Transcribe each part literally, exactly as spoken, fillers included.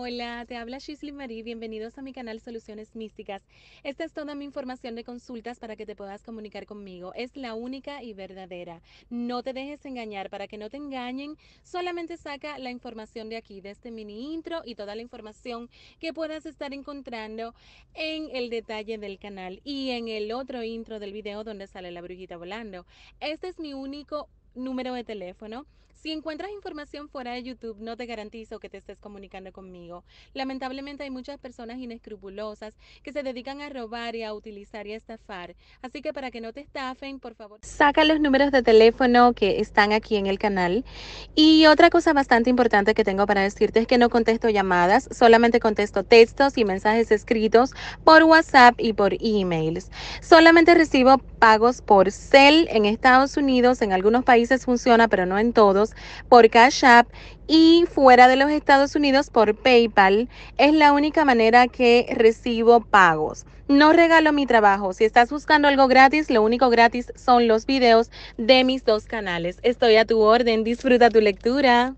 Hola, te habla Shisley Marie, bienvenidos a mi canal Soluciones Místicas. Esta es toda mi información de consultas para que te puedas comunicar conmigo. Es la única y verdadera. No te dejes engañar, para que no te engañen, solamente saca la información de aquí, de este mini intro y toda la información que puedas estar encontrando en el detalle del canal y en el otro intro del video donde sale la brujita volando. Este es mi único número de teléfono. Si encuentras información fuera de YouTube, no te garantizo que te estés comunicando conmigo. Lamentablemente hay muchas personas inescrupulosas que se dedican a robar y a utilizar y a estafar. Así que para que no te estafen, por favor, saca los números de teléfono que están aquí en el canal. Y otra cosa bastante importante que tengo para decirte es que no contesto llamadas, solamente contesto textos y mensajes escritos por WhatsApp y por emails. Solamente recibo pagos por Zelle en Estados Unidos, en algunos países funciona, pero no en todos, por Cash App, y fuera de los Estados Unidos por PayPal. Es la única manera que recibo pagos. No regalo mi trabajo. Si estás buscando algo gratis, lo único gratis son los videos de mis dos canales. Estoy a tu orden. Disfruta tu lectura.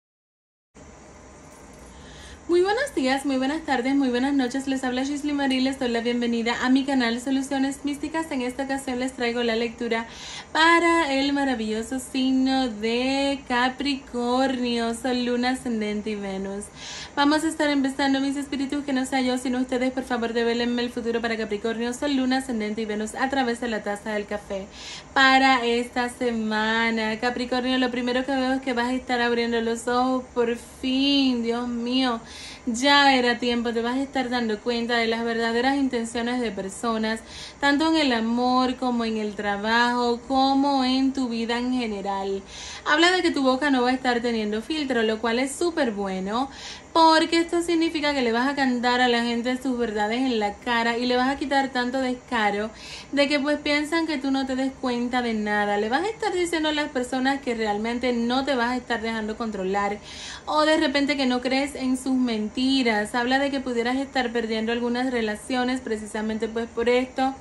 Muy buenos días, muy buenas tardes, muy buenas noches. Les habla Shisley Marie, les doy la bienvenida a mi canal Soluciones Místicas. En esta ocasión les traigo la lectura para el maravilloso signo de Capricornio, Sol, Luna, Ascendente y Venus. Vamos a estar empezando, mis espíritus, que no sea yo sino ustedes. Por favor, devélenme el futuro para Capricornio, Sol, Luna, Ascendente y Venus a través de la taza del café para esta semana. Capricornio, lo primero que veo es que vas a estar abriendo los ojos por fin. Dios mío, ya era tiempo. Te vas a estar dando cuenta de las verdaderas intenciones de personas, tanto en el amor como en el trabajo, como en tu vida en general. Habla de que tu boca no va a estar teniendo filtro, lo cual es súper bueno, porque esto significa que le vas a cantar a la gente sus verdades en la cara y le vas a quitar tanto descaro de que pues piensan que tú no te des cuenta de nada. Le vas a estar diciendo a las personas que realmente no te vas a estar dejando controlar, o de repente que no crees en sus mentiras. Habla de que pudieras estar perdiendo algunas relaciones precisamente pues por esto.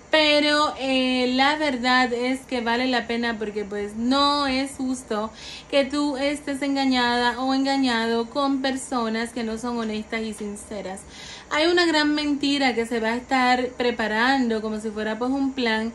Pero eh, la verdad es que vale la pena, porque pues no es justo que tú estés engañada o engañado con personas que no son honestas y sinceras. Hay una gran mentira que se va a estar preparando como si fuera pues un plan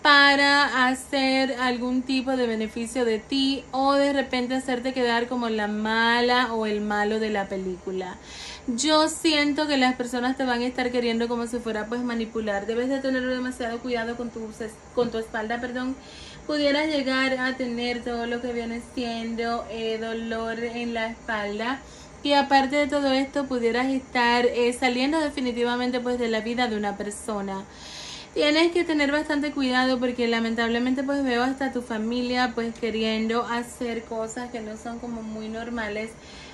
para hacer algún tipo de beneficio de ti, o de repente hacerte quedar como la mala o el malo de la película. Yo siento que las personas te van a estar queriendo como si fuera pues manipular. Debes de tener demasiado cuidado con tu, con tu espalda, perdón. Pudieras llegar a tener todo lo que viene siendo eh, dolor en la espalda. Y aparte de todo esto, pudieras estar eh, saliendo definitivamente pues de la vida de una persona. Tienes que tener bastante cuidado, porque lamentablemente pues veo hasta tu familia pues queriendo hacer cosas que no son como muy normales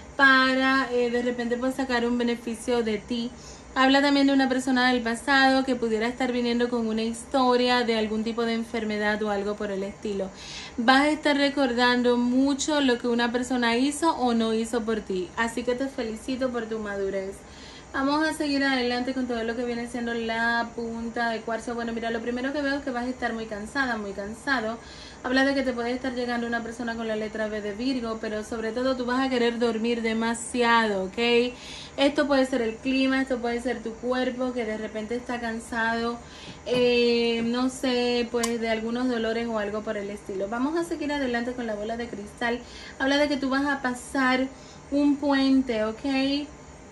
para eh, de repente pues sacar un beneficio de ti. Habla también de una persona del pasado que pudiera estar viniendo con una historia de algún tipo de enfermedad o algo por el estilo. Vas a estar recordando mucho lo que una persona hizo o no hizo por ti. Así que te felicito por tu madurez. Vamos a seguir adelante con todo lo que viene siendo la punta de cuarzo. Bueno, mira, lo primero que veo es que vas a estar muy cansada, muy cansado. Habla de que te puede estar llegando una persona con la letra B de Virgo, pero sobre todo tú vas a querer dormir demasiado, ¿ok? Esto puede ser el clima, esto puede ser tu cuerpo que de repente está cansado, eh, no sé, pues de algunos dolores o algo por el estilo. Vamos a seguir adelante con la bola de cristal. Habla de que tú vas a pasar un puente, ¿ok?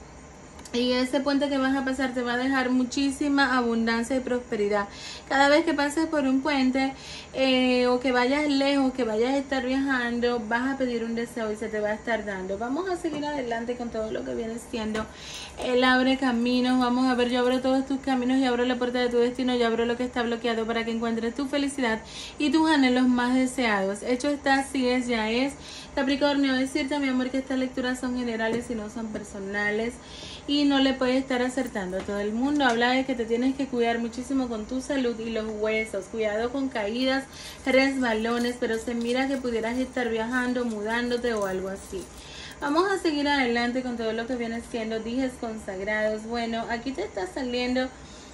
Y ese puente que vas a pasar te va a dejar muchísima abundancia y prosperidad. Cada vez que pases por un puente eh, o que vayas lejos, que vayas a estar viajando, vas a pedir un deseo y se te va a estar dando. Vamos a seguir adelante con todo lo que viene siendo el abre caminos. Vamos a ver, yo abro todos tus caminos y abro la puerta de tu destino y abro lo que está bloqueado para que encuentres tu felicidad y tus anhelos más deseados. Hecho está, así es, ya es. Capricornio, decirte, mi amor, que estas lecturas son generales y no son personales, y no le puedes estar acertando a todo el mundo. Habla de que te tienes que cuidar muchísimo con tu salud y los huesos. Cuidado con caídas, resbalones, pero se mira que pudieras estar viajando, mudándote o algo así. Vamos a seguir adelante con todo lo que viene siendo dijes consagrados. Bueno, aquí te está saliendo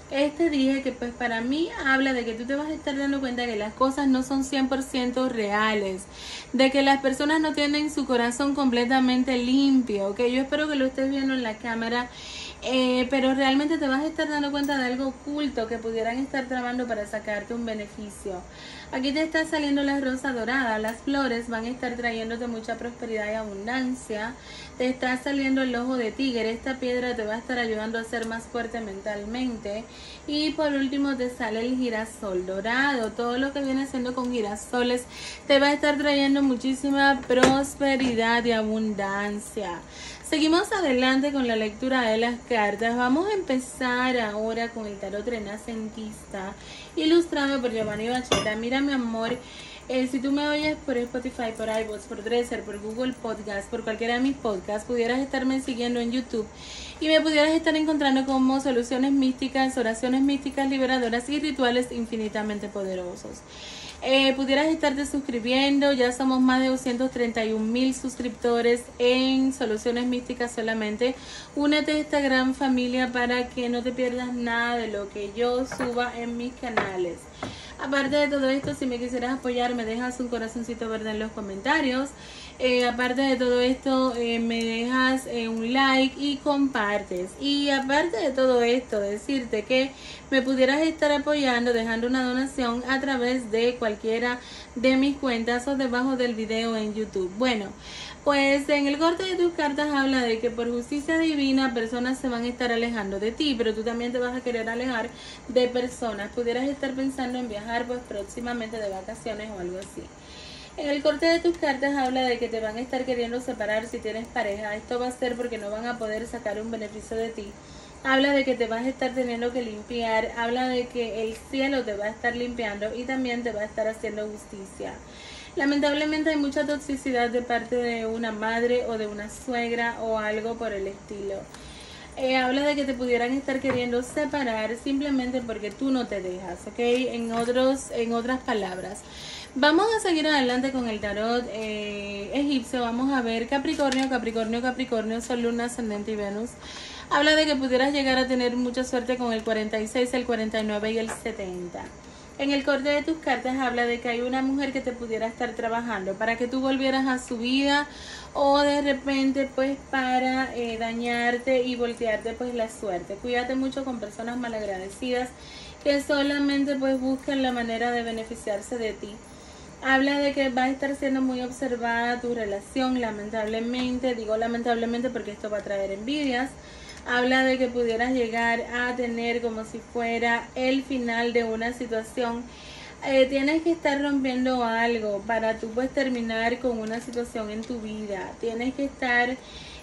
Este dije que pues para mí habla de que tú te vas a estar dando cuenta que las cosas no son cien por ciento reales, de que las personas no tienen su corazón completamente limpio, ok, yo espero que lo estés viendo en la cámara, eh, pero realmente te vas a estar dando cuenta de algo oculto que pudieran estar tramando para sacarte un beneficio. Aquí te está saliendo la rosa dorada, las flores van a estar trayéndote mucha prosperidad y abundancia. Te está saliendo el ojo de tigre, esta piedra te va a estar ayudando a ser más fuerte mentalmente. Y por último te sale el girasol dorado, todo lo que viene siendo con girasoles te va a estar trayendo muchísima prosperidad y abundancia. Seguimos adelante con la lectura de las cartas. Vamos a empezar ahora con el tarot renacentista, ilustrado por Giovanni Bacheta. Mira, mi amor, eh, si tú me oyes por Spotify, por iVoox, por Dresser, por Google Podcast, por cualquiera de mis podcasts, pudieras estarme siguiendo en YouTube y me pudieras estar encontrando como Soluciones Místicas, Oraciones Místicas Liberadoras y Rituales Infinitamente Poderosos. Eh, pudieras estarte suscribiendo, ya somos más de doscientos treinta y un mil suscriptores en Soluciones Místicas solamente. Únete a esta gran familia para que no te pierdas nada de lo que yo suba en mis canales. Aparte de todo esto, si me quisieras apoyar, me dejas un corazoncito verde en los comentarios. Eh, aparte de todo esto, eh, me dejas eh, un like y compartes. Y aparte de todo esto, decirte que me pudieras estar apoyando dejando una donación a través de cualquiera de mis cuentas o debajo del video en YouTube. Bueno, pues en el corte de tus cartas habla de que por justicia divina personas se van a estar alejando de ti, pero tú también te vas a querer alejar de personas. Pudieras estar pensando en viajar pues próximamente de vacaciones o algo así. En el corte de tus cartas habla de que te van a estar queriendo separar si tienes pareja. Esto va a ser porque no van a poder sacar un beneficio de ti. Habla de que te vas a estar teniendo que limpiar. Habla de que el cielo te va a estar limpiando y también te va a estar haciendo justicia. Lamentablemente hay mucha toxicidad de parte de una madre o de una suegra o algo por el estilo. Eh, habla de que te pudieran estar queriendo separar simplemente porque tú no te dejas, ¿ok? En, otros, en otras palabras. Vamos a seguir adelante con el tarot eh, egipcio. Vamos a ver Capricornio, Capricornio, Capricornio, Sol, Luna, Ascendente y Venus. Habla de que pudieras llegar a tener mucha suerte con el cuarenta y seis, el cuarenta y nueve y el setenta. En el corte de tus cartas habla de que hay una mujer que te pudiera estar trabajando para que tú volvieras a su vida o de repente pues para eh, dañarte y voltearte pues la suerte. Cuídate mucho con personas malagradecidas que solamente pues buscan la manera de beneficiarse de ti. Habla de que va a estar siendo muy observada tu relación, lamentablemente, digo lamentablemente porque esto va a traer envidias. Habla de que pudieras llegar a tener como si fuera el final de una situación. Eh, tienes que estar rompiendo algo para tú pues terminar con una situación en tu vida. Tienes que estar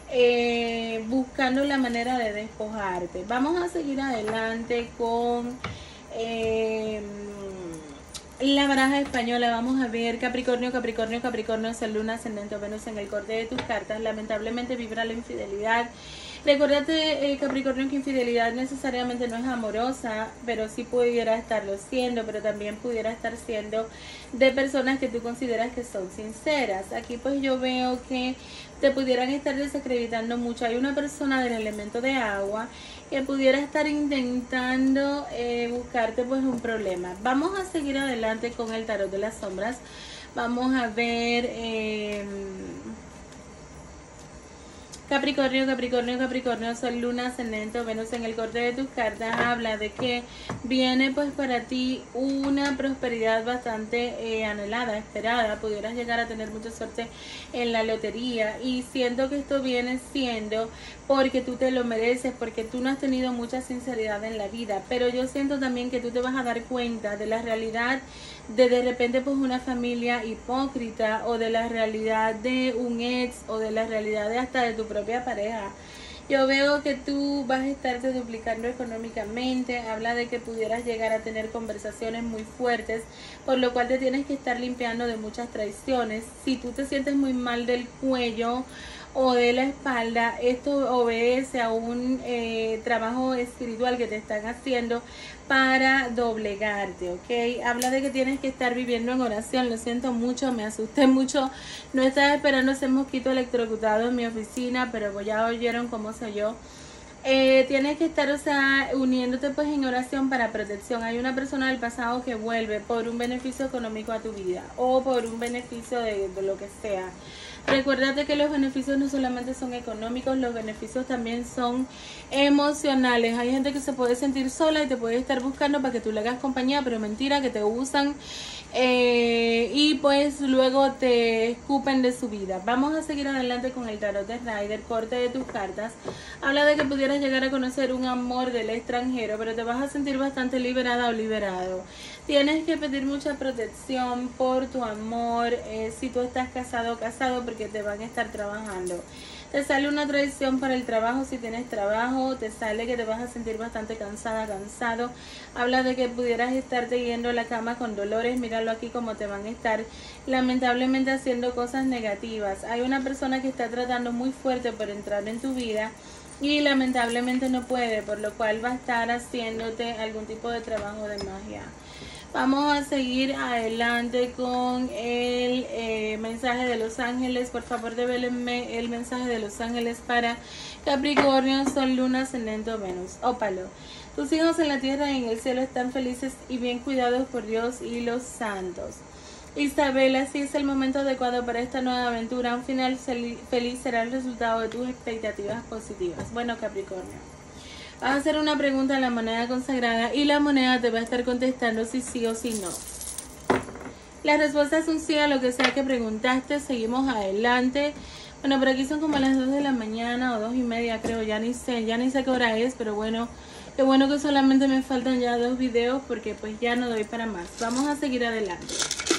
eh, buscando la manera de despojarte. Vamos a seguir adelante con eh, la baraja española. Vamos a ver Capricornio, Capricornio, Capricornio, Sol, Luna, Ascendente o Venus. En el corte de tus cartas lamentablemente vibra la infidelidad. Recuérdate, eh, Capricornio, que infidelidad necesariamente no es amorosa, pero sí pudiera estarlo siendo, pero también pudiera estar siendo de personas que tú consideras que son sinceras. Aquí pues yo veo que te pudieran estar desacreditando mucho. Hay una persona del elemento de agua que pudiera estar intentando eh, buscarte pues un problema. Vamos a seguir adelante con el tarot de las sombras. Vamos a ver... Eh, Capricornio, Capricornio, Capricornio, Sol, Luna, Ascendente o Venus. En el corte de tus cartas habla de que viene pues para ti una prosperidad bastante eh, anhelada, esperada. Pudieras llegar a tener mucha suerte en la lotería y siento que esto viene siendo porque tú te lo mereces, porque tú no has tenido mucha sinceridad en la vida, pero yo siento también que tú te vas a dar cuenta de la realidad de de repente pues una familia hipócrita o de la realidad de un ex o de la realidad de hasta de tu propia pareja. Yo veo que tú vas a estarte duplicando económicamente. Habla de que pudieras llegar a tener conversaciones muy fuertes, por lo cual te tienes que estar limpiando de muchas traiciones. Si tú te sientes muy mal del cuello o de la espalda, esto obedece a un eh, trabajo espiritual que te están haciendo para doblegarte, ¿ok? Habla de que tienes que estar viviendo en oración. Lo siento mucho, me asusté mucho. No estaba esperando ese mosquito electrocutado en mi oficina, pero ya oyeron cómo se oyó. Eh, tienes que estar, o sea, uniéndote pues en oración para protección. Hay una persona del pasado que vuelve por un beneficio económico a tu vida o por un beneficio de, de lo que sea. Recuérdate que los beneficios no solamente son económicos, los beneficios también son emocionales. Hay gente que se puede sentir sola y te puede estar buscando para que tú le hagas compañía, pero mentira, que te usan eh, y pues luego te escupen de su vida. Vamos a seguir adelante con el tarot de Rider, corte de tus cartas. Habla de que pudieras llegar a conocer un amor del extranjero, pero te vas a sentir bastante liberada o liberado. Tienes que pedir mucha protección por tu amor, eh, si tú estás casado o casado, porque te van a estar trabajando. Te sale una traición para el trabajo si tienes trabajo, te sale que te vas a sentir bastante cansada, cansado. Habla de que pudieras estarte yendo a la cama con dolores, míralo aquí como te van a estar lamentablemente haciendo cosas negativas. Hay una persona que está tratando muy fuerte por entrar en tu vida y lamentablemente no puede, por lo cual va a estar haciéndote algún tipo de trabajo de magia. Vamos a seguir adelante con el eh, mensaje de los ángeles. Por favor, devélenme el mensaje de los ángeles para Capricornio, Sol, Luna, Ascendente, Venus. Ópalo. Tus hijos en la tierra y en el cielo están felices y bien cuidados por Dios y los santos. Isabela, si es el momento adecuado para esta nueva aventura. Un final feliz será el resultado de tus expectativas positivas. Bueno, Capricornio, vas a hacer una pregunta a la moneda consagrada y la moneda te va a estar contestando si sí o si no. La respuesta es un sí a lo que sea que preguntaste. Seguimos adelante. Bueno, por aquí son como las dos de la mañana o dos y media, creo. Ya ni sé, ya ni sé qué hora es, pero bueno, qué bueno que solamente me faltan ya dos videos porque pues ya no doy para más. Vamos a seguir adelante.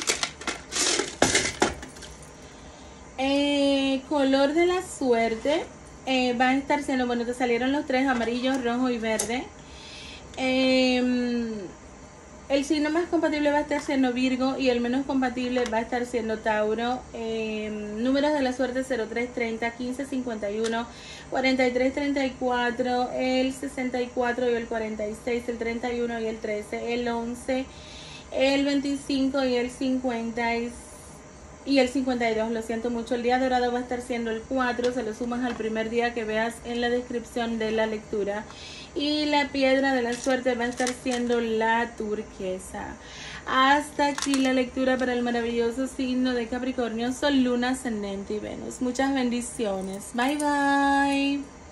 Eh, color de la suerte. Eh, va a estar siendo, bueno, te salieron los tres, amarillo, rojo y verde. Eh, el signo más compatible va a estar siendo Virgo y el menos compatible va a estar siendo Tauro. Eh, números de la suerte cero tres treinta, quince cincuenta y uno, cuarenta y tres treinta y cuatro, el sesenta y cuatro y el cuarenta y seis, el treinta y uno y el trece, el once, el veinticinco y el cincuenta y seis. Y el cincuenta y dos, lo siento mucho. El día dorado va a estar siendo el cuatro, se lo sumas al primer día que veas en la descripción de la lectura. Y la piedra de la suerte va a estar siendo la turquesa. Hasta aquí la lectura para el maravilloso signo de Capricornio, Sol, Luna, Ascendente y Venus. Muchas bendiciones. Bye bye.